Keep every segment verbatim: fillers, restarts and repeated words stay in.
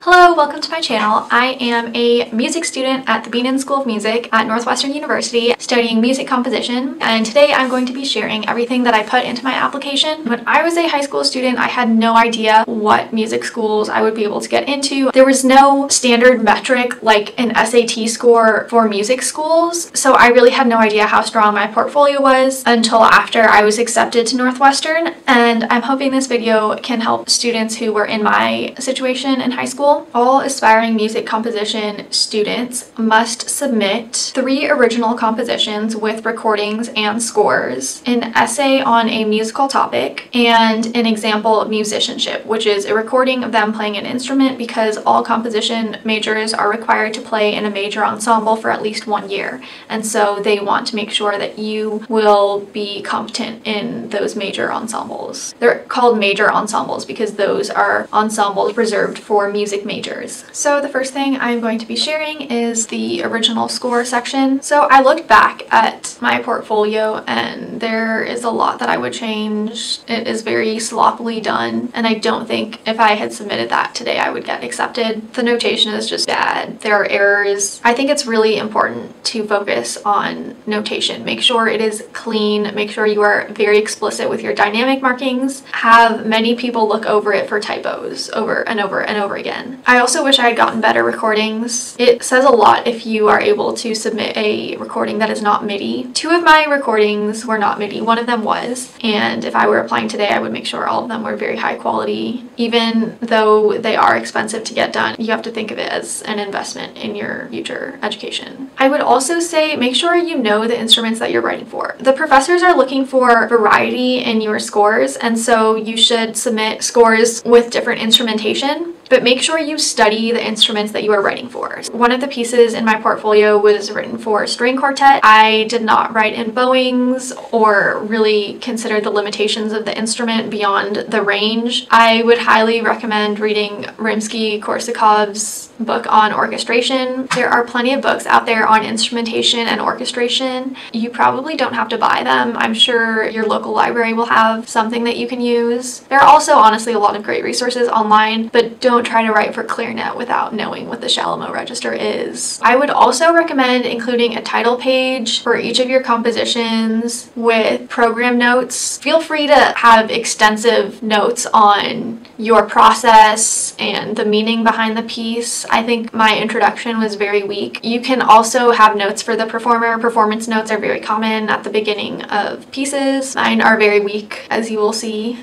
Hello, welcome to my channel. I am a music student at the Beanon School of Music at Northwestern University studying music composition, and today I'm going to be sharing everything that I put into my application. When I was a high school student, I had no idea what music schools I would be able to get into. There was no standard metric like an S A T score for music schools, so I really had no idea how strong my portfolio was until after I was accepted to Northwestern, and I'm hoping this video can help students who were in my situation in high school. All aspiring music composition students must submit three original compositions with recordings and scores, an essay on a musical topic, and an example of musicianship, which is a recording of them playing an instrument, because all composition majors are required to play in a major ensemble for at least one year. And so they want to make sure that you will be competent in those major ensembles. They're called major ensembles because those are ensembles reserved for music majors. So the first thing I'm going to be sharing is the original score section. So I looked back at my portfolio and there is a lot that I would change. It is very sloppily done, and I don't think if I had submitted that today I would get accepted. The notation is just bad. There are errors. I think it's really important to focus on notation. Make sure it is clean. Make sure you are very explicit with your dynamic markings. Have many people look over it for typos over and over and over again. I also wish I had gotten better recordings. It says a lot if you are able to submit a recording that is not MIDI. Two of my recordings were not MIDI. One of them was, and if I were applying today I would make sure all of them were very high quality. Even though they are expensive to get done, you have to think of it as an investment in your future education. I would also say make sure you know the instruments that you're writing for. The professors are looking for variety in your scores, and so you should submit scores with different instrumentation, but make sure you study the instruments that you are writing for. One of the pieces in my portfolio was written for string quartet. I did not write in bowings or really consider the limitations of the instrument beyond the range. I would highly recommend reading Rimsky-Korsakov's book on orchestration. There are plenty of books out there on instrumentation and orchestration. You probably don't have to buy them. I'm sure your local library will have something that you can use. There are also honestly a lot of great resources online, but don't try to write for clarinet without knowing what the Chalumeau register is. I would also recommend including a title page for each of your compositions with program notes. Feel free to have extensive notes on your process and the meaning behind the piece. I think my introduction was very weak. You can also have notes for the performer. Performance notes are very common at the beginning of pieces. Mine are very weak, as you will see.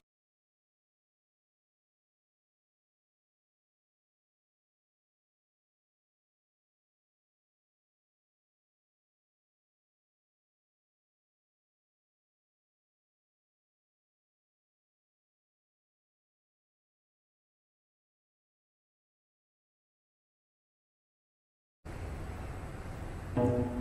Thank you.